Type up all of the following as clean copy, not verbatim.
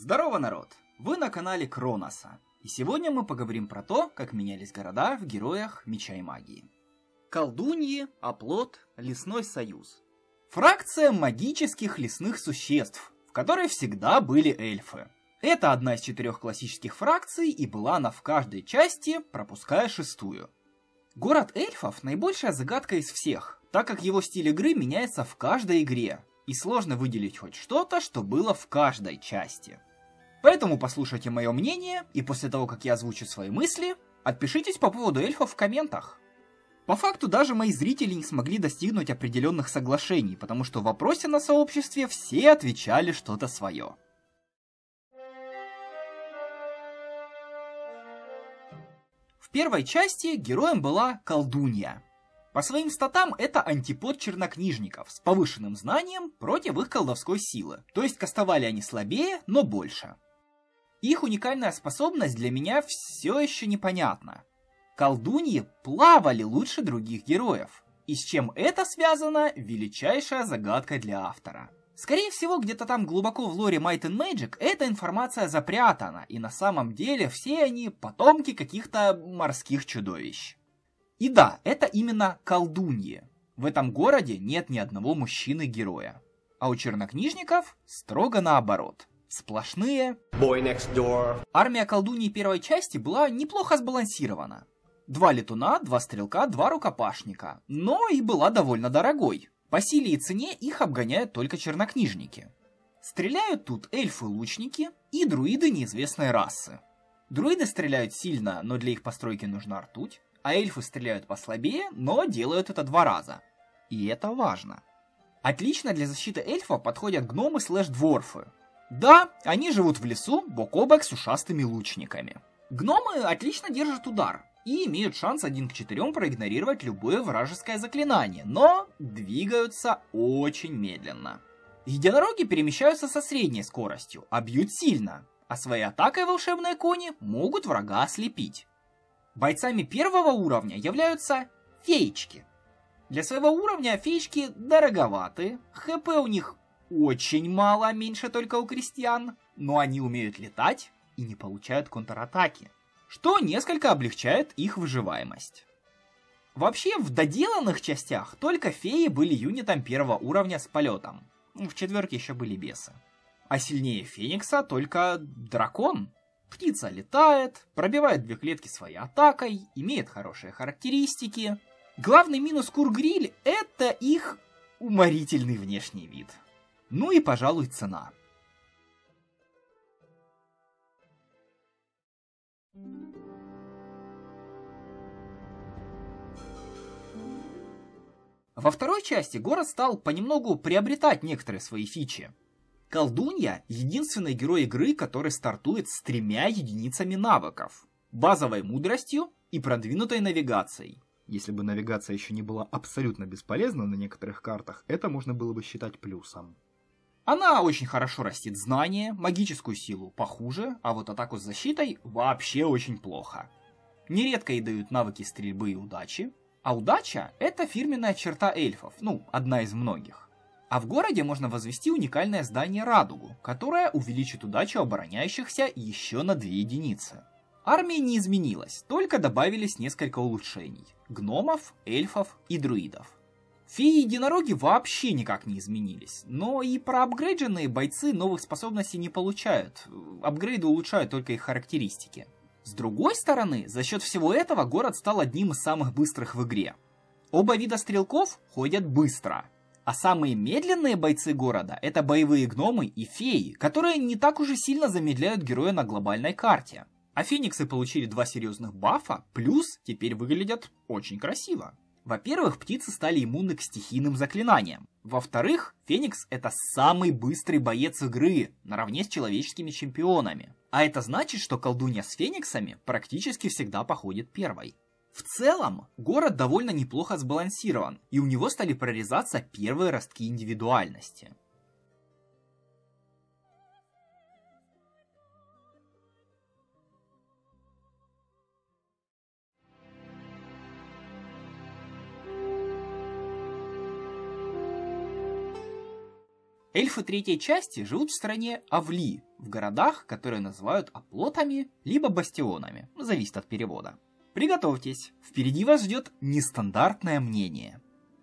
Здорово, народ! Вы на канале Кроноса, и сегодня мы поговорим про то, как менялись города в Героях Меча и Магии. Колдуньи, оплот, лесной союз. Фракция магических лесных существ, в которой всегда были эльфы. Это одна из 4 классических фракций, и была она в каждой части, пропуская 6-ю. Город эльфов наибольшая загадка из всех, так как его стиль игры меняется в каждой игре, и сложно выделить хоть что-то, что было в каждой части. Поэтому послушайте мое мнение, и после того, как я озвучу свои мысли, отпишитесь по поводу эльфов в комментах. По факту даже мои зрители не смогли достигнуть определенных соглашений, потому что в вопросе на сообществе все отвечали что-то свое. В первой части героем была колдунья. По своим статам это антипод чернокнижников с повышенным знанием против их колдовской силы, то есть кастовали они слабее, но больше. Их уникальная способность для меня все еще непонятна. Колдуньи плавали лучше других героев, и с чем это связано – величайшая загадка для автора. Скорее всего, где-то там глубоко в лоре Might and Magic эта информация запрятана, и на самом деле все они потомки каких-то морских чудовищ. И да, это именно колдуньи. В этом городе нет ни одного мужчины-героя. А у чернокнижников строго наоборот. Сплошные Boy Next Door. Армия колдуньи первой части была неплохо сбалансирована. 2 летуна, 2 стрелка, 2 рукопашника. Но и была довольно дорогой. По силе и цене их обгоняют только чернокнижники. Стреляют тут эльфы-лучники и друиды неизвестной расы. Друиды стреляют сильно, но для их постройки нужна ртуть. А эльфы стреляют послабее, но делают это 2 раза. И это важно. Отлично для защиты эльфа подходят гномы/дворфы. Да, они живут в лесу бок о бок с ушастыми лучниками. Гномы отлично держат удар и имеют шанс 1 к 4 проигнорировать любое вражеское заклинание, но двигаются очень медленно. Единороги перемещаются со средней скоростью, а бьют сильно, а своей атакой волшебные кони могут врага ослепить. Бойцами первого уровня являются феечки. Для своего уровня феечки дороговаты, хп у них очень мало, меньше только у крестьян, но они умеют летать и не получают контратаки, что несколько облегчает их выживаемость. Вообще, в доделанных частях только феи были юнитом 1-го уровня с полетом, в 4-ке еще были бесы. А сильнее Феникса только дракон. Птица летает, пробивает 2 клетки своей атакой, имеет хорошие характеристики. Главный минус Кургриль – это их уморительный внешний вид. Ну и, пожалуй, цена. Во второй части город стал понемногу приобретать некоторые свои фичи. Колдунья – единственный герой игры, который стартует с 3 единицами навыков. Базовой мудростью и продвинутой навигацией. Если бы навигация еще не была абсолютно бесполезна на некоторых картах, это можно было бы считать плюсом. Она очень хорошо растит знания, магическую силу похуже, а вот атаку с защитой вообще очень плохо. Нередко ей дают навыки стрельбы и удачи, а удача – это фирменная черта эльфов, одна из многих. А в городе можно возвести уникальное здание Радугу, которое увеличит удачу обороняющихся еще на 2 единицы. Армия не изменилась, только добавились несколько улучшений – гномов, эльфов и друидов. Феи-единороги вообще никак не изменились, но и проапгрейдженные бойцы новых способностей не получают, апгрейды улучшают только их характеристики. С другой стороны, за счет всего этого город стал одним из самых быстрых в игре. Оба вида стрелков ходят быстро. А самые медленные бойцы города – это боевые гномы и феи, которые не так уж и сильно замедляют героя на глобальной карте. А фениксы получили 2 серьезных бафа, плюс теперь выглядят очень красиво. Во-первых, птицы стали иммунны к стихийным заклинаниям. Во-вторых, Феникс – это самый быстрый боец игры, наравне с человеческими чемпионами. А это значит, что колдунья с фениксами практически всегда походит первой. В целом, город довольно неплохо сбалансирован, и у него стали прорезаться первые ростки индивидуальности. Эльфы третьей части живут в стране Авли, в городах, которые называют оплотами, либо бастионами, зависит от перевода. Приготовьтесь, впереди вас ждет нестандартное мнение.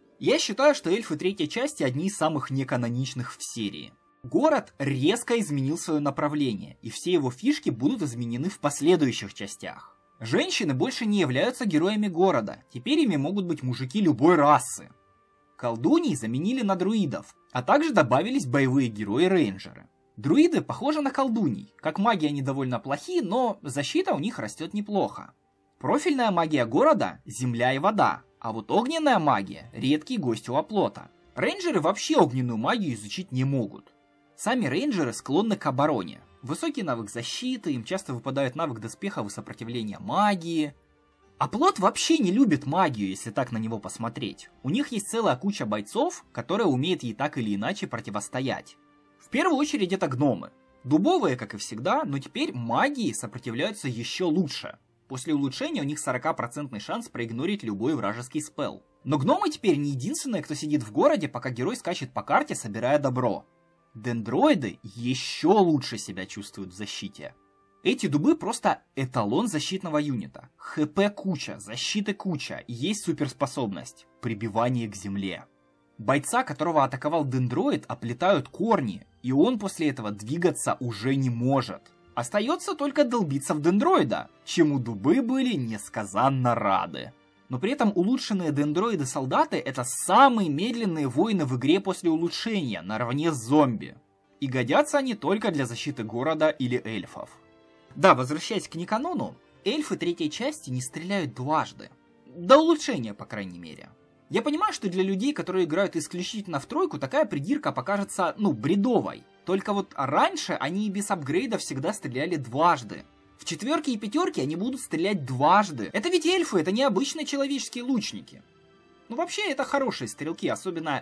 Я считаю, что эльфы третьей части одни из самых неканоничных в серии. Город резко изменил свое направление, и все его фишки будут изменены в последующих частях. Женщины больше не являются героями города, теперь ими могут быть мужики любой расы. Колдуньи заменили на друидов, а также добавились боевые герои-рейнджеры. Друиды похожи на колдуней, как маги они довольно плохи, но защита у них растет неплохо. Профильная магия города – земля и вода, а вот огненная магия – редкий гость у оплота. Рейнджеры вообще огненную магию изучить не могут. Сами рейнджеры склонны к обороне. Высокий навык защиты, им часто выпадает навык доспехов и сопротивления магии. Оплот вообще не любит магию, если так на него посмотреть. У них есть целая куча бойцов, которые умеют ей так или иначе противостоять. В первую очередь это гномы. Дубовые, как и всегда, но теперь магии сопротивляются еще лучше. После улучшения у них 40% шанс проигнорить любой вражеский спелл. Но гномы теперь не единственные, кто сидит в городе, пока герой скачет по карте, собирая добро. Дендроиды еще лучше себя чувствуют в защите. Эти дубы просто эталон защитного юнита. ХП куча, защиты куча, и есть суперспособность – прибивание к земле. Бойца, которого атаковал дендроид, оплетают корни, и он после этого двигаться уже не может. Остается только долбиться в дендроида, чему дубы были несказанно рады. Но при этом улучшенные дендроиды-солдаты — это самые медленные воины в игре после улучшения, наравне с зомби. И годятся они только для защиты города или эльфов. Да, возвращаясь к неканону, эльфы третьей части не стреляют дважды. До улучшения, по крайней мере. Я понимаю, что для людей, которые играют исключительно в тройку, такая придирка покажется, бредовой. Только вот раньше они и без апгрейда всегда стреляли дважды. В четверке и пятерке они будут стрелять дважды. Это ведь эльфы, это не обычные человеческие лучники. Вообще, это хорошие стрелки, особенно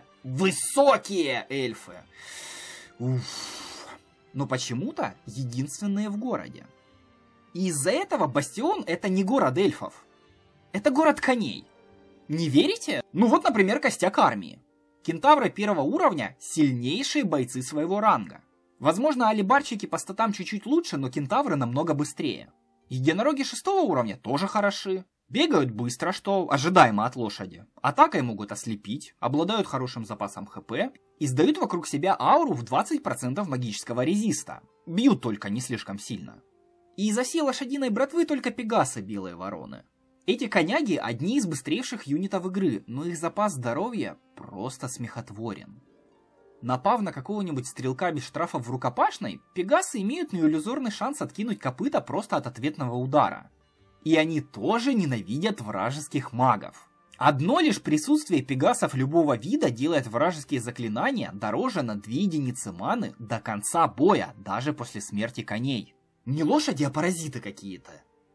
высокие эльфы. Уф. Но почему-то единственные в городе. И из-за этого Бастион — это не город эльфов. Это город коней. Не верите? Вот, например, костяк армии. Кентавры первого уровня — сильнейшие бойцы своего ранга. Возможно, алибарчики по статам чуть-чуть лучше, но кентавры намного быстрее. Единороги 6-го уровня тоже хороши. Бегают быстро, что ожидаемо от лошади. Атакой могут ослепить, обладают хорошим запасом хп и сдают вокруг себя ауру в 20% магического резиста. Бьют только не слишком сильно. И из всей лошадиной братвы только пегасы белые вороны. Эти коняги одни из быстрейших юнитов игры, но их запас здоровья просто смехотворен. Напав на какого-нибудь стрелка без штрафов в рукопашной, пегасы имеют неиллюзорный шанс откинуть копыта просто от ответного удара. И они тоже ненавидят вражеских магов. Одно лишь присутствие пегасов любого вида делает вражеские заклинания дороже на 2 единицы маны до конца боя, даже после смерти коней. Не лошади, а паразиты какие-то.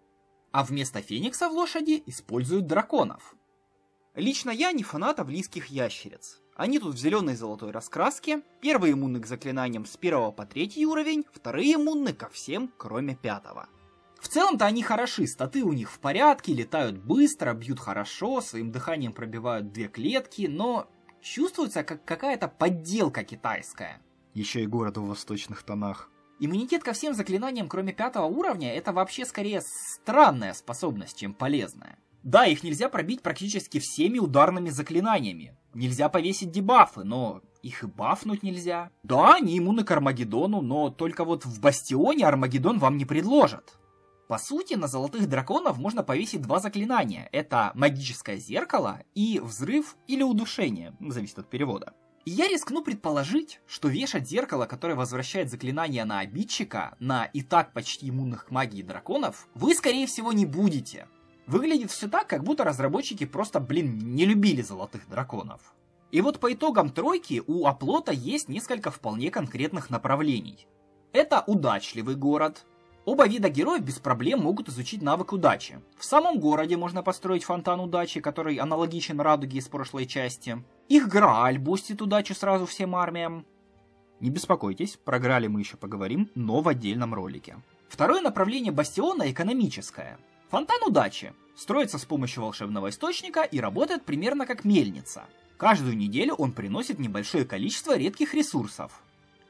А вместо феникса в лошади используют драконов. Лично я не фанат авлийских ящериц. Они тут в зеленой и золотой раскраске, первые иммунны к заклинаниям с 1 по 3 уровень, вторые иммунны ко всем, кроме 5-го. В целом-то они хороши, статы у них в порядке, летают быстро, бьют хорошо, своим дыханием пробивают 2 клетки, но чувствуется как какая-то подделка китайская. Еще и город в восточных тонах. Иммунитет ко всем заклинаниям, кроме 5-го уровня, это вообще скорее странная способность, чем полезная. Да, их нельзя пробить практически всеми ударными заклинаниями. Нельзя повесить дебафы, но их и бафнуть нельзя. Да, они иммунны к Армагеддону, но только вот в Бастионе Армагеддон вам не предложат. По сути, на золотых драконов можно повесить 2 заклинания. Это магическое зеркало и взрыв или удушение, зависит от перевода. И я рискну предположить, что вешать зеркало, которое возвращает заклинание на обидчика, на и так почти иммунных к магии драконов, вы скорее всего не будете. Выглядит все так, как будто разработчики просто, не любили золотых драконов. И вот по итогам тройки у оплота есть несколько вполне конкретных направлений. Это удачливый город. Оба вида героев без проблем могут изучить навык удачи. В самом городе можно построить фонтан удачи, который аналогичен радуге из прошлой части. Их Грааль бустит удачу сразу всем армиям. Не беспокойтесь, про Граали мы еще поговорим, но в отдельном ролике. Второе направление Бастиона экономическое. Фонтан удачи строится с помощью волшебного источника и работает примерно как мельница. Каждую неделю он приносит небольшое количество редких ресурсов.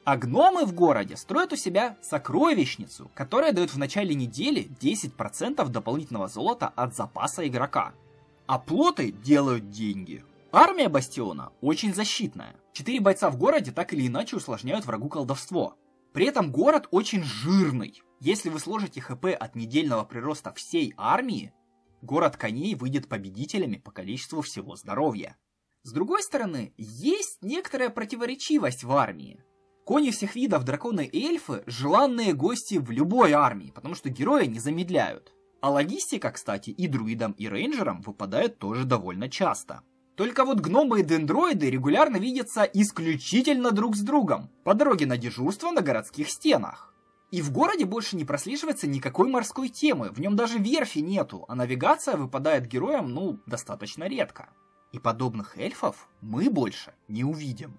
А гномы в городе строят у себя сокровищницу, которая дает в начале недели 10% дополнительного золота от запаса игрока. А плоты делают деньги. Армия Бастиона очень защитная. 4 бойца в городе так или иначе усложняют врагу колдовство. При этом город очень жирный. Если вы сложите ХП от недельного прироста всей армии, город коней выйдет победителями по количеству всего здоровья. С другой стороны, есть некоторая противоречивость в армии. Кони всех видов, драконы и эльфы – желанные гости в любой армии, потому что герои не замедляют. А логистика, кстати, и друидам, и рейнджерам выпадает тоже довольно часто. Только вот гномы и дендроиды регулярно видятся исключительно друг с другом, по дороге на дежурство на городских стенах. И в городе больше не прослеживается никакой морской темы, в нем даже верфи нету, а навигация выпадает героям, достаточно редко. И подобных эльфов мы больше не увидим.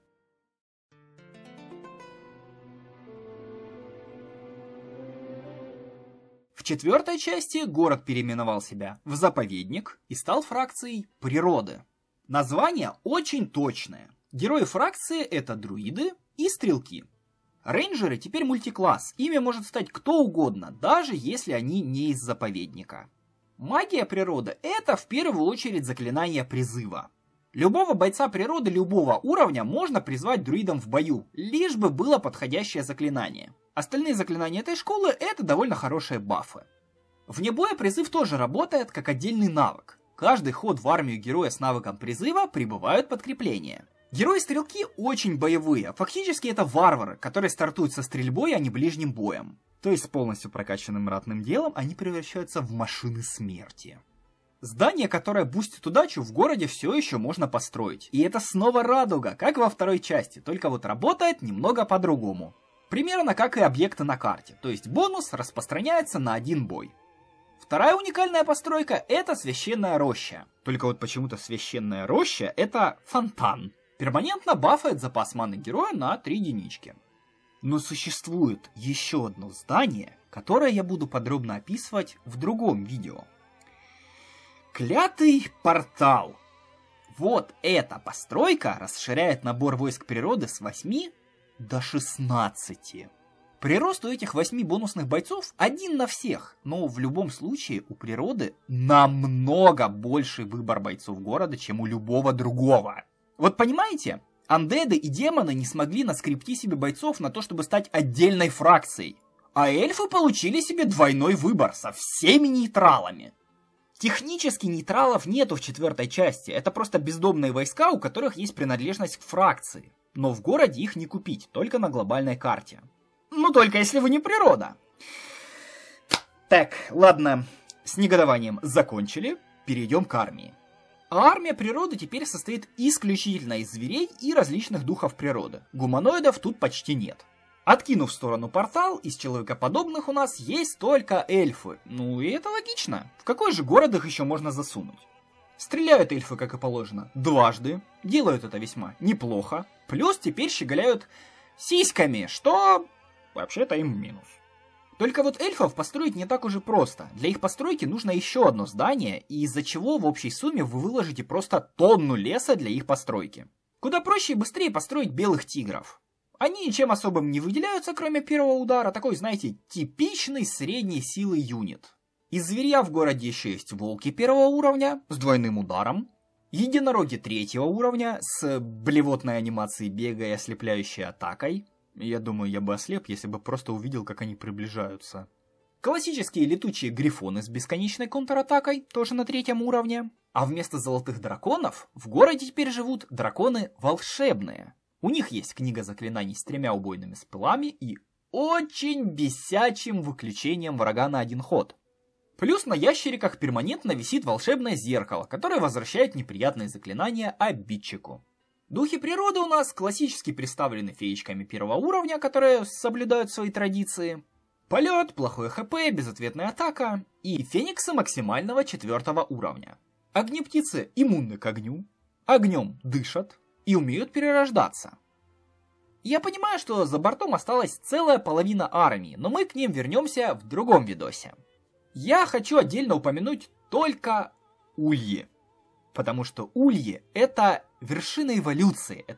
В 4-й части город переименовал себя в заповедник и стал фракцией природы. Название очень точное. Герои фракции это друиды и стрелки. Рейнджеры теперь мультикласс, ими может стать кто угодно, даже если они не из заповедника. Магия природы это в первую очередь заклинание призыва. Любого бойца природы любого уровня можно призвать друидом в бою, лишь бы было подходящее заклинание. Остальные заклинания этой школы это довольно хорошие бафы. Вне боя призыв тоже работает как отдельный навык. Каждый ход в армию героя с навыком призыва прибывают подкрепления. Герои-стрелки очень боевые, фактически это варвары, которые стартуют со стрельбой, а не ближним боем. То есть с полностью прокачанным ратным делом они превращаются в машины смерти. Здание, которое бустит удачу, в городе все еще можно построить. И это снова радуга, как во 2-й части, только вот работает немного по-другому. Примерно как и объекты на карте, то есть бонус распространяется на один бой. Вторая уникальная постройка это священная роща. Только вот почему-то священная роща это фонтан. Перманентно бафает запас маны героя на 3 единички. Но существует еще одно здание, которое я буду подробно описывать в другом видео. Клятый портал. Вот эта постройка расширяет набор войск природы с 8 до 16. Прирост у этих 8 бонусных бойцов один на всех, но в любом случае у природы намного больший выбор бойцов города, чем у любого другого. Вот понимаете, андеды и демоны не смогли наскрепти себе бойцов на то, чтобы стать отдельной фракцией, а эльфы получили себе двойной выбор со всеми нейтралами. Технически нейтралов нету в 4-й части, это просто бездомные войска, у которых есть принадлежность к фракции. Но в городе их не купить, только на глобальной карте. Только если вы не природа. Так, ладно, с негодованием закончили, перейдем к армии. А армия природы теперь состоит исключительно из зверей и различных духов природы. Гуманоидов тут почти нет. Откинув в сторону портал, из человекоподобных у нас есть только эльфы. И это логично. В какой же город их еще можно засунуть? Стреляют эльфы, как и положено, дважды. Делают это весьма неплохо. Плюс теперь щеголяют сиськами, что вообще-то им минус. Только вот эльфов построить не так уж и просто. Для их постройки нужно еще одно здание, и из-за чего в общей сумме вы выложите просто тонну леса для их постройки. Куда проще и быстрее построить белых тигров. Они ничем особым не выделяются, кроме первого удара, такой, знаете, типичный средней силы юнит. Из зверя в городе еще есть волки 1-го уровня с двойным ударом, единороги 3-го уровня с блевотной анимацией бега и ослепляющей атакой. Я думаю, я бы ослеп, если бы просто увидел, как они приближаются. Классические летучие грифоны с бесконечной контратакой, тоже на 3-м уровне. А вместо золотых драконов в городе теперь живут драконы волшебные. У них есть книга заклинаний с 3 убойными спелами и очень бесячим выключением врага на 1 ход. Плюс на ящериках перманентно висит волшебное зеркало, которое возвращает неприятные заклинания обидчику. Духи природы у нас классически представлены феечками 1-го уровня, которые соблюдают свои традиции. Полет, плохое ХП, безответная атака и фениксы максимального 4-го уровня. Огнептицы иммунны к огню, огнем дышат и умеют перерождаться. Я понимаю, что за бортом осталась целая половина армии, но мы к ним вернемся в другом видосе. Я хочу отдельно упомянуть только ульи. Потому что ульи это вершина эволюции, это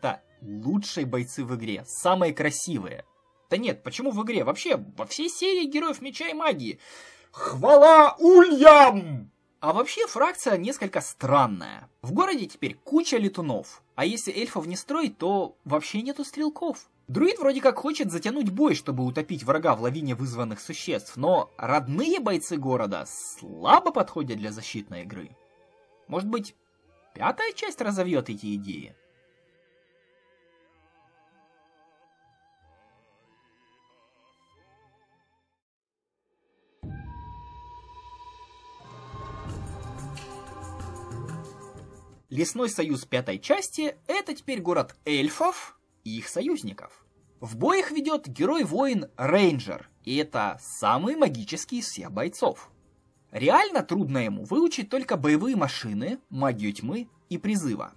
лучшие бойцы в игре, самые красивые. Да нет, почему в игре? Вообще, во всей серии Героев Меча и Магии. Хвала Ульям! А вообще фракция несколько странная. В городе теперь куча летунов, а если эльфов не строить, то вообще нету стрелков. Друид вроде как хочет затянуть бой, чтобы утопить врага в лавине вызванных существ, но родные бойцы города слабо подходят для защитной игры. Может быть, 5-я часть разовьет эти идеи? Лесной союз 5-й части — это теперь город эльфов и их союзников. В бой их ведет герой-воин Рейнджер, и это самый магический из всех бойцов. Реально трудно ему выучить только боевые машины, магию тьмы и призыва.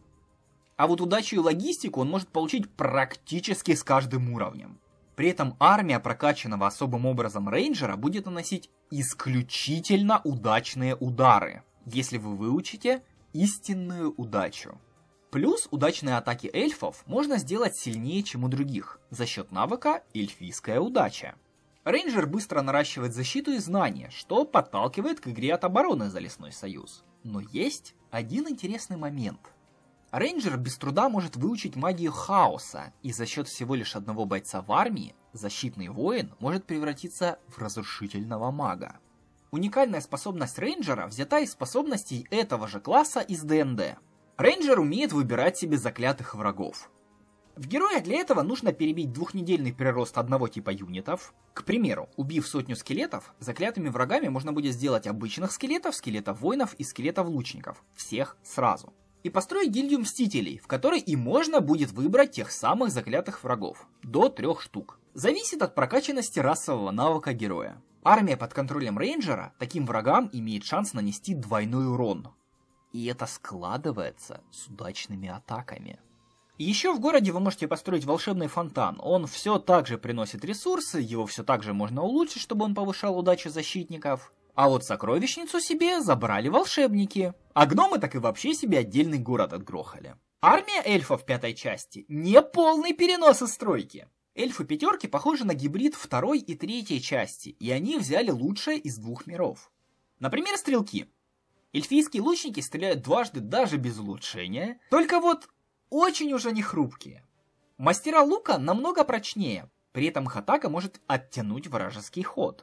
А вот удачу и логистику он может получить практически с каждым уровнем. При этом армия прокачанного особым образом рейнджера будет наносить исключительно удачные удары, если вы выучите истинную удачу. Плюс удачные атаки эльфов можно сделать сильнее, чем у других, за счет навыка эльфийская удача. Рейнджер быстро наращивает защиту и знания, что подталкивает к игре от обороны за Лесной Союз. Но есть один интересный момент. Рейнджер без труда может выучить магию хаоса, и за счет всего лишь одного бойца в армии защитный воин может превратиться в разрушительного мага. Уникальная способность рейнджера взята из способностей этого же класса из ДНД. Рейнджер умеет выбирать себе заклятых врагов. В героя для этого нужно перебить 2-недельный прирост одного типа юнитов. К примеру, убив 100 скелетов, заклятыми врагами можно будет сделать обычных скелетов, скелетов-воинов и скелетов-лучников. Всех сразу. И построить гильдию мстителей, в которой и можно будет выбрать тех самых заклятых врагов. До 3 штук. Зависит от прокачанности расового навыка героя. Армия под контролем рейнджера таким врагам имеет шанс нанести двойной урон. И это складывается с удачными атаками. Еще в городе вы можете построить волшебный фонтан. Он все так же приносит ресурсы, его все так же можно улучшить, чтобы он повышал удачу защитников. А вот сокровищницу себе забрали волшебники. А гномы так и вообще себе отдельный город отгрохали. Армия эльфов 5-й части не полный перенос из стройки. Эльфы-пятерки похожи на гибрид 2-й и 3-й части, и они взяли лучшее из 2 миров. Например, стрелки. Эльфийские лучники стреляют дважды даже без улучшения, только вот очень уж они хрупкие. Мастера лука намного прочнее, при этом их атака может оттянуть вражеский ход.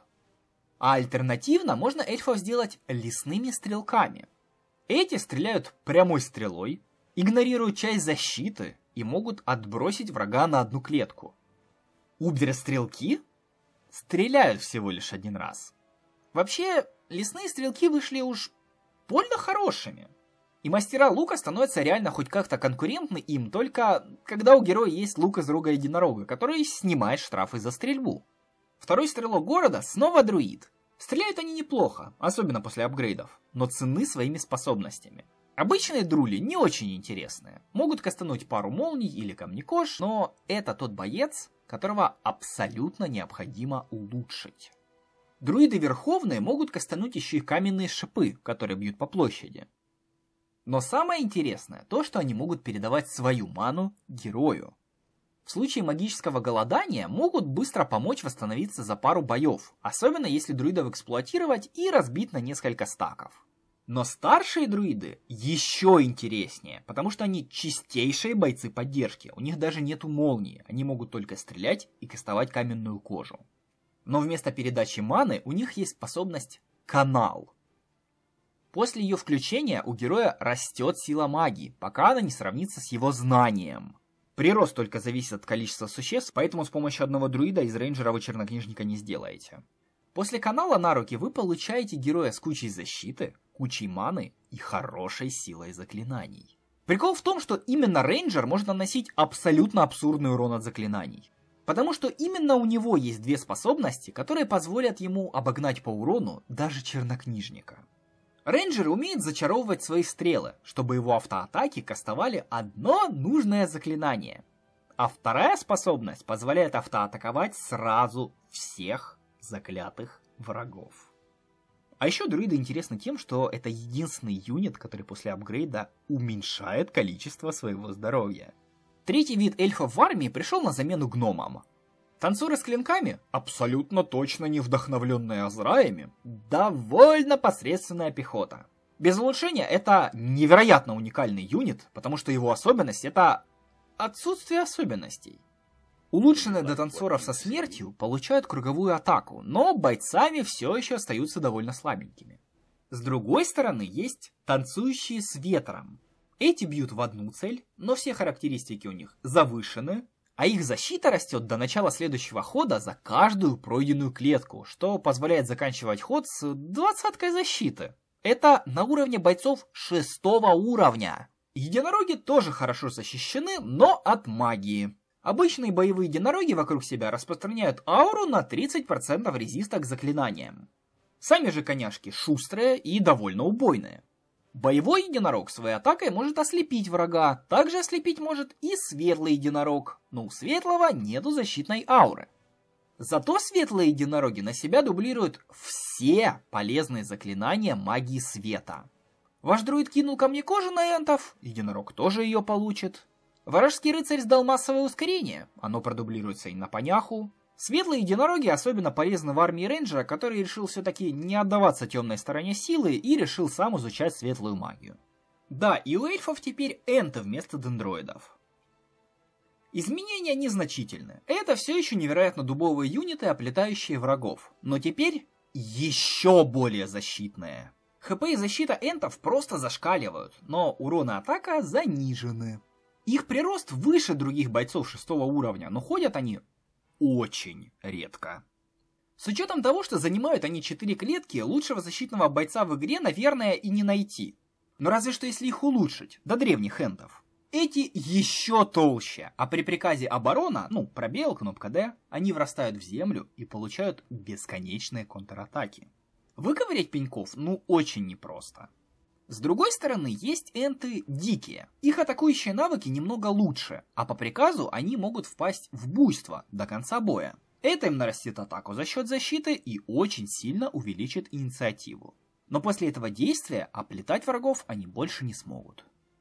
А альтернативно можно эльфов сделать лесными стрелками. Эти стреляют прямой стрелой, игнорируют часть защиты и могут отбросить врага на одну клетку. Убер-стрелки стреляют всего лишь 1 раз. Вообще, лесные стрелки вышли уж больно хорошими. И мастера лука становятся реально хоть как-то конкурентны им, только когда у героя есть лук из рога единорога, который снимает штрафы за стрельбу. 2-й стрелок города снова друид. Стреляют они неплохо, особенно после апгрейдов, но ценны своими способностями. Обычные друли не очень интересные. Могут кастануть пару молний или камнекож, но это тот боец, которого абсолютно необходимо улучшить. Друиды верховные могут кастануть еще и каменные шипы, которые бьют по площади. Но самое интересное то, что они могут передавать свою ману герою. В случае магического голодания могут быстро помочь восстановиться за пару боев, особенно если друидов эксплуатировать и разбить на несколько стаков. Но старшие друиды еще интереснее, потому что они чистейшие бойцы поддержки, у них даже нету молнии, они могут только стрелять и кастовать каменную кожу. Но вместо передачи маны у них есть способность «Канал». После ее включения у героя растет сила магии, пока она не сравнится с его знанием. Прирост только зависит от количества существ, поэтому с помощью одного друида из рейнджера вы чернокнижника не сделаете. После канала на руки вы получаете героя с кучей защиты, кучей маны и хорошей силой заклинаний. Прикол в том, что именно рейнджер может наносить абсолютно абсурдный урон от заклинаний. Потому что именно у него есть 2 способности, которые позволят ему обогнать по урону даже чернокнижника. Рейнджер умеет зачаровывать свои стрелы, чтобы его автоатаки кастовали одно нужное заклинание. А 2-я способность позволяет автоатаковать сразу всех заклятых врагов. А еще друиды интересны тем, что это единственный юнит, который после апгрейда уменьшает количество своего здоровья. Третий вид эльфов в армии пришел на замену гномам. Танцоры с клинками, абсолютно точно не вдохновленные Азраями, довольно посредственная пехота. Без улучшения это невероятно уникальный юнит, потому что его особенность это отсутствие особенностей. Улучшенные до танцоров со смертью получают круговую атаку, но бойцами все еще остаются довольно слабенькими. С другой стороны есть танцующие с ветром. Эти бьют в одну цель, но все характеристики у них завышены, а их защита растет до начала следующего хода за каждую пройденную клетку, что позволяет заканчивать ход с 20-кой защиты. Это на уровне бойцов 6-го уровня. Единороги тоже хорошо защищены, но от магии. Обычные боевые единороги вокруг себя распространяют ауру на 30% резиста к заклинаниям. Сами же коняшки шустрые и довольно убойные. Боевой единорог своей атакой может ослепить врага, также ослепить может и светлый единорог, но у светлого нету защитной ауры. Зато светлые единороги на себя дублируют все полезные заклинания магии света. Ваш друид кинул ко мне кожу на энтов, единорог тоже ее получит. Вражеский рыцарь сдал массовое ускорение, оно продублируется и на поняху. Светлые единороги особенно полезны в армии рейнджера, который решил все-таки не отдаваться темной стороне силы и решил сам изучать светлую магию. Да, и у эльфов теперь энты вместо дендроидов. Изменения незначительны. Это все еще невероятно дубовые юниты, оплетающие врагов. Но теперь еще более защитные. ХП и защита энтов просто зашкаливают, но урон и атака занижены. Их прирост выше других бойцов 6-го уровня, но ходят они очень редко. С учетом того, что занимают они 4 клетки, лучшего защитного бойца в игре, наверное, и не найти. Но разве что если их улучшить, до древних энтов. Эти еще толще, а при приказе оборона, пробел, кнопка D, они врастают в землю и получают бесконечные контратаки. Выковырять пеньков, очень непросто. С другой стороны, есть энты дикие. Их атакующие навыки немного лучше, а по приказу они могут впасть в буйство до конца боя. Это им нарастит атаку за счет защиты и очень сильно увеличит инициативу. Но после этого действия оплетать врагов они больше не смогут.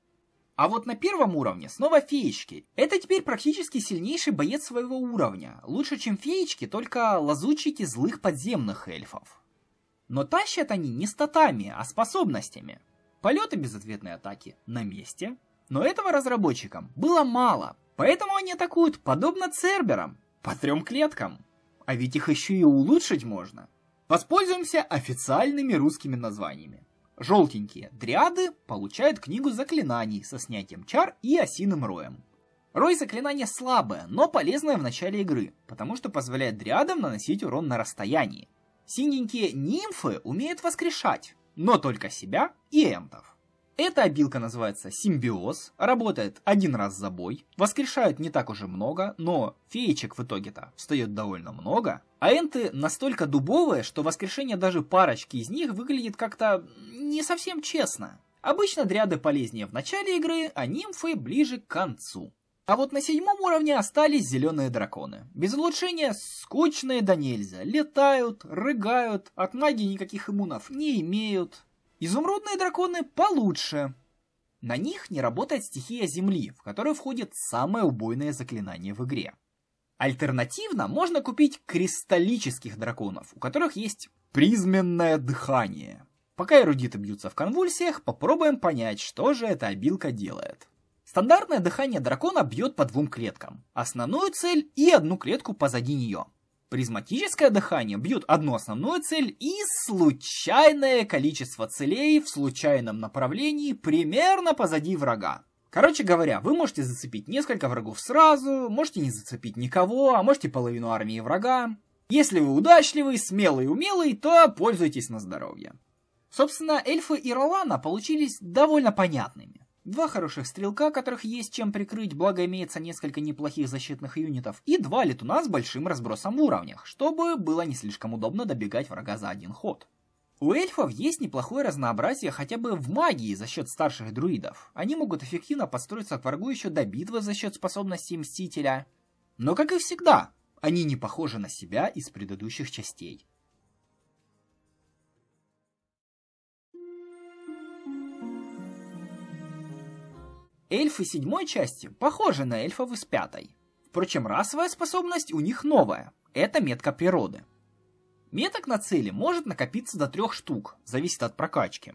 А вот на первом уровне снова феечки. Это теперь практически сильнейший боец своего уровня. Лучше, чем феечки, только лазутчики злых подземных эльфов. Но тащат они не статами, а способностями. Полеты безответной атаки на месте. Но этого разработчикам было мало, поэтому они атакуют подобно церберам, по 3 клеткам. А ведь их еще и улучшить можно. Воспользуемся официальными русскими названиями. Желтенькие дриады получают книгу заклинаний со снятием чар и осиным роем. Рой заклинания слабое, но полезное в начале игры, потому что позволяет дриадам наносить урон на расстоянии. Синенькие нимфы умеют воскрешать, но только себя и энтов. Эта обилка называется симбиоз, работает один раз за бой, воскрешают не так уже много, но феечек в итоге-то встает довольно много, а энты настолько дубовые, что воскрешение даже парочки из них выглядит как-то не совсем честно. Обычно дриады полезнее в начале игры, а нимфы ближе к концу. А вот на 7-м уровне остались зеленые драконы. Без улучшения скучные да нельзя, летают, рыгают, от магии никаких иммунов не имеют. Изумрудные драконы получше. На них не работает стихия земли, в которую входит самое убойное заклинание в игре. Альтернативно можно купить кристаллических драконов, у которых есть призменное дыхание. Пока эрудиты бьются в конвульсиях, попробуем понять, что же эта обилка делает. Стандартное дыхание дракона бьет по 2 клеткам, основную цель и 1 клетку позади нее. Призматическое дыхание бьет одну основную цель и случайное количество целей в случайном направлении примерно позади врага. Короче говоря, вы можете зацепить несколько врагов сразу, можете не зацепить никого, а можете половину армии врага. Если вы удачливый, смелый и умелый, то пользуйтесь на здоровье. Собственно, эльфы и Ролана получились довольно понятными. 2 хороших стрелка, которых есть чем прикрыть, благо имеется несколько неплохих защитных юнитов, и 2 летуна с большим разбросом в уровнях, чтобы было не слишком удобно добегать врага за один ход. У эльфов есть неплохое разнообразие хотя бы в магии за счет старших друидов. Они могут эффективно подстроиться к врагу еще до битвы за счет способностей Мстителя. Но как и всегда, они не похожи на себя из предыдущих частей. эльфы 7 части похожи на эльфов из 5. Впрочем, расовая способность у них новая. Это метка природы. Меток на цели может накопиться до 3 штук, зависит от прокачки.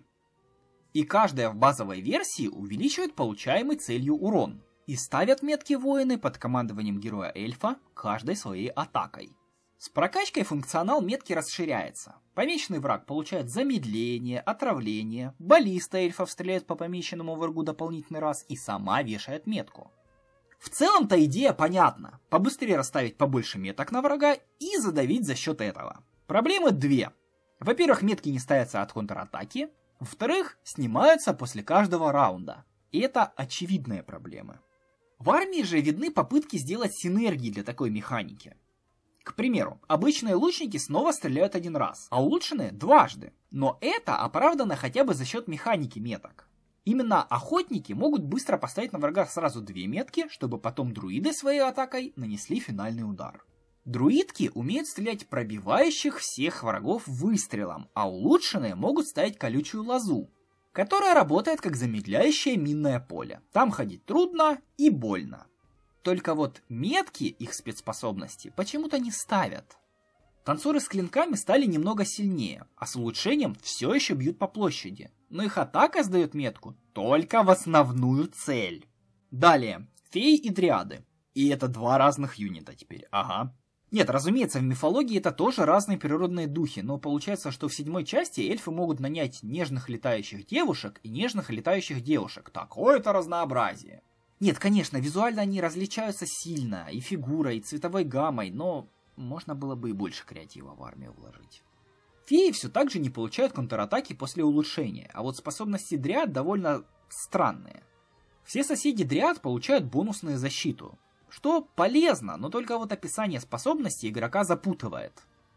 И каждая в базовой версии увеличивает получаемый целью урон. И ставят метки воины под командованием героя-эльфа каждой своей атакой. С прокачкой функционал метки расширяется. Помеченный враг получает замедление, отравление, баллиста эльфов стреляет по помеченному врагу дополнительный раз и сама вешает метку. В целом-то идея понятна. Побыстрее расставить побольше меток на врага и задавить за счет этого. Проблемы 2. Во-первых, метки не ставятся от контратаки. Во-вторых, снимаются после каждого раунда. И это очевидные проблемы. В армии же видны попытки сделать синергии для такой механики. К примеру, обычные лучники снова стреляют 1 раз, а улучшенные 2 дважды. Но это оправдано хотя бы за счет механики меток. Именно охотники могут быстро поставить на врага сразу 2 метки, чтобы потом друиды своей атакой нанесли финальный удар. Друидки умеют стрелять пробивающих всех врагов выстрелом, а улучшенные могут ставить колючую лозу, которая работает как замедляющее минное поле. Там ходить трудно и больно. Только вот метки их спецспособности почему-то не ставят. Танцоры с клинками стали немного сильнее, а с улучшением все еще бьют по площади. Но их атака сдает метку только в основную цель. Далее, феи и дриады. И это 2 разных юнита теперь, ага. Нет, разумеется, в мифологии это тоже разные природные духи, но получается, что в 7 части эльфы могут нанять нежных летающих девушек и нежных летающих девушек. Такое-то разнообразие. Нет, конечно, визуально они различаются сильно, и фигурой, и цветовой гаммой, но можно было бы и больше креатива в армию вложить. Феи все так же не получают контратаки после улучшения, а вот способности дриад довольно странные. Все соседи дриад получают бонусную защиту, что полезно, но только вот описание способности игрока запутывает.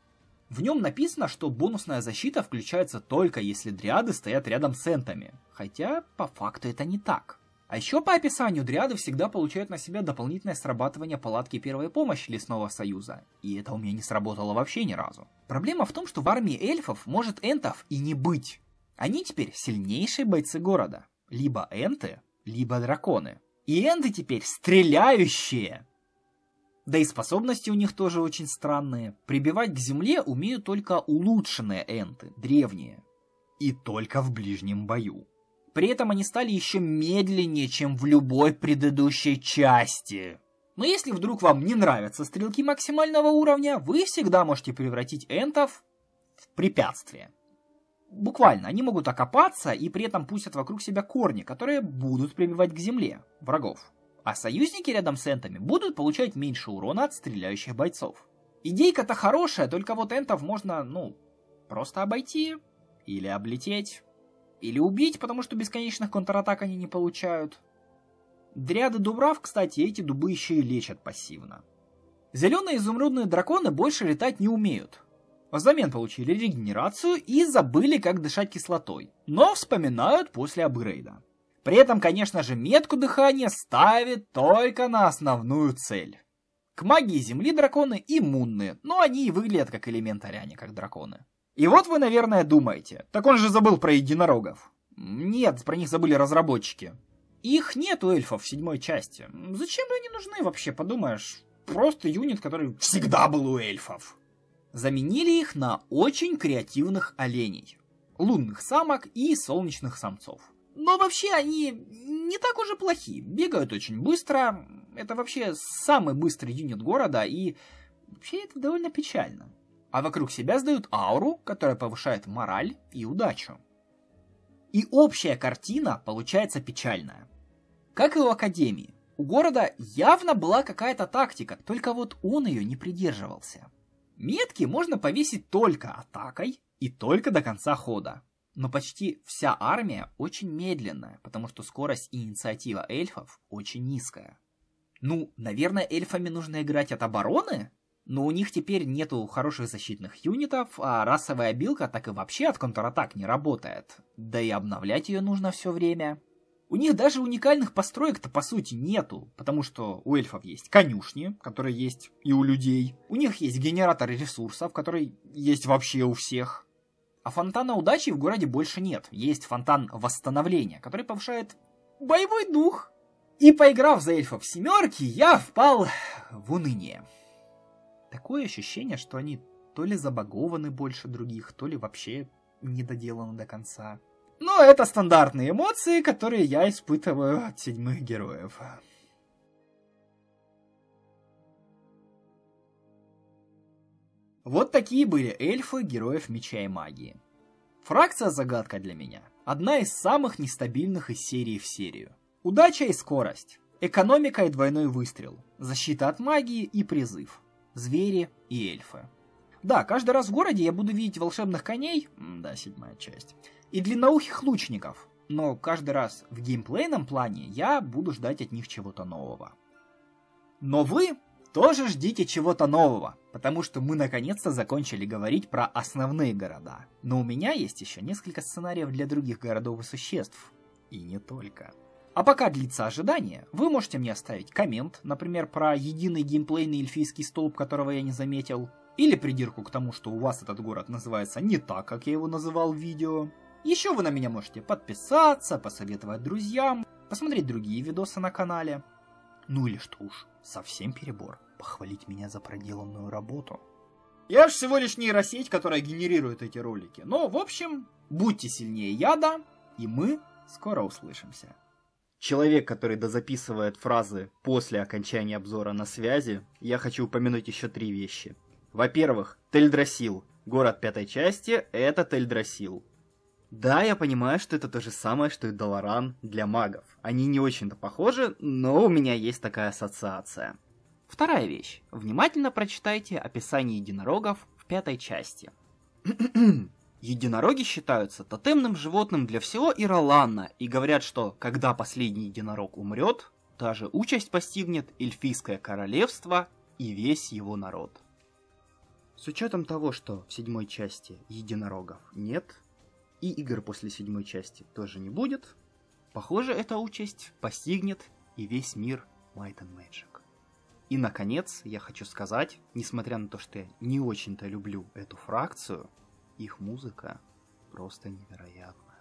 В нем написано, что бонусная защита включается только если дриады стоят рядом с энтами, хотя по факту это не так. А еще по описанию дриады всегда получают на себя дополнительное срабатывание палатки первой помощи Лесного Союза, и это у меня не сработало вообще ни разу. Проблема в том, что в армии эльфов может энтов и не быть. Они теперь сильнейшие бойцы города. Либо энты, либо драконы. И энты теперь стреляющие. Да и способности у них тоже очень странные. Прибивать к земле умеют только улучшенные энты, древние. И только в ближнем бою. При этом они стали еще медленнее, чем в любой предыдущей части. Но если вдруг вам не нравятся стрелки максимального уровня, вы всегда можете превратить энтов в препятствие. Буквально, они могут окопаться и при этом пустят вокруг себя корни, которые будут прибивать к земле врагов. А союзники рядом с энтами будут получать меньше урона от стреляющих бойцов. Идейка-то хорошая, только вот энтов можно, просто обойти, или облететь, или убить, потому что бесконечных контратак они не получают. Дриады дубрав, кстати, эти дубы еще и лечат пассивно. Зеленые изумрудные драконы больше летать не умеют. Взамен получили регенерацию и забыли, как дышать кислотой, но вспоминают после апгрейда. При этом, конечно же, метку дыхания ставит только на основную цель. К магии земли драконы иммунны, но они и выглядят как элементари, а не как драконы. И вот вы, наверное, думаете, так он же забыл про единорогов. Нет, про них забыли разработчики. Их нет у эльфов в 7 части. Зачем они нужны вообще, подумаешь? Просто юнит, который всегда был у эльфов. Заменили их на очень креативных оленей. Лунных самок и солнечных самцов. Но вообще они не так уж и плохи. Бегают очень быстро. Это вообще самый быстрый юнит города. И вообще это довольно печально. А вокруг себя сдают ауру, которая повышает мораль и удачу. И общая картина получается печальная. Как и у Академии. У города явно была какая-то тактика, только вот он ее не придерживался. Метки можно повесить только атакой и только до конца хода. Но почти вся армия очень медленная, потому что скорость и инициатива эльфов очень низкая. Наверное, эльфами нужно играть от обороны? Но у них теперь нету хороших защитных юнитов, а расовая обилка так и вообще от контратак не работает. Да и обновлять ее нужно все время. У них даже уникальных построек-то по сути нету, потому что у эльфов есть конюшни, которые есть и у людей. У них есть генераторы ресурсов, которые есть вообще у всех. А фонтана удачи в городе больше нет. Есть фонтан восстановления, который повышает боевой дух. И поиграв за эльфов семерки, я впал в уныние. Такое ощущение, что они то ли забагованы больше других, то ли вообще не доделаны до конца. Но это стандартные эмоции, которые я испытываю от седьмых героев. Вот такие были эльфы героев Меча и Магии. Фракция загадка для меня. Одна из самых нестабильных из серии в серию. Удача и скорость. Экономика и двойной выстрел. Защита от магии и призыв. Звери и эльфы. Да, каждый раз в городе я буду видеть волшебных коней, да, 7-я часть, и длинноухих лучников, но каждый раз в геймплейном плане я буду ждать от них чего-то нового. Но вы тоже ждите чего-то нового, потому что мы наконец-то закончили говорить про основные города. Но у меня есть еще несколько сценариев для других городов и существ. И не только. А пока длится ожидание, вы можете мне оставить коммент, например, про единый геймплейный эльфийский столб, которого я не заметил, или придирку к тому, что у вас этот город называется не так, как я его называл в видео. Еще вы на меня можете подписаться, посоветовать друзьям, посмотреть другие видосы на канале. Ну или что уж, совсем перебор, похвалить меня за проделанную работу. Я же всего лишь нейросеть, которая генерирует эти ролики. Но, в общем, будьте сильнее яда, и мы скоро услышимся. Человек, который дозаписывает фразы после окончания обзора на связи, я хочу упомянуть еще 3 вещи. Во-первых, Тельдрасил. Город 5-й части — это Тельдрасил. Да, я понимаю, что это то же самое, что и Долоран для магов. Они не очень-то похожи, но у меня есть такая ассоциация. Вторая вещь. Внимательно прочитайте описание единорогов в 5-й части. Единороги считаются тотемным животным для всего Ироланна и говорят, что когда последний единорог умрет, та же участь постигнет эльфийское королевство и весь его народ. С учетом того, что в 7-й части единорогов нет, и игр после 7-й части тоже не будет, похоже, эта участь постигнет и весь мир Might and Magic. И, наконец, я хочу сказать, несмотря на то, что я не очень-то люблю эту фракцию, их музыка просто невероятна.